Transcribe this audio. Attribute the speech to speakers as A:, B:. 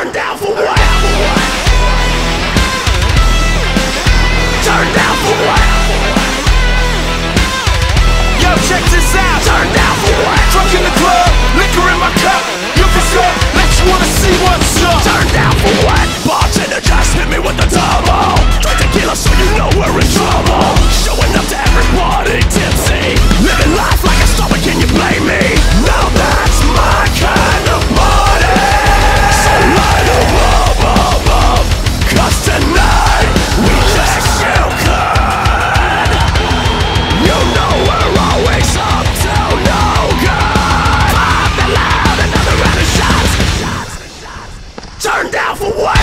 A: Turn down for what? Turn down for what?
B: Yo, check this out.
A: Turn down for what?
B: Drunk in the club, liquor in my cup. Looking up, let you wanna see what's up.
A: Turn down for what? Bartender just hit me with the double. Drink tequila so you know we're in trouble. Showing up to every party tipsy, living life like a star, but can you blame me? Now that's my kind of party. So light 'em up, 'cause tonight we just you could. You know we're always up to no good. Pop it loud, another round of shots. Turn down for what?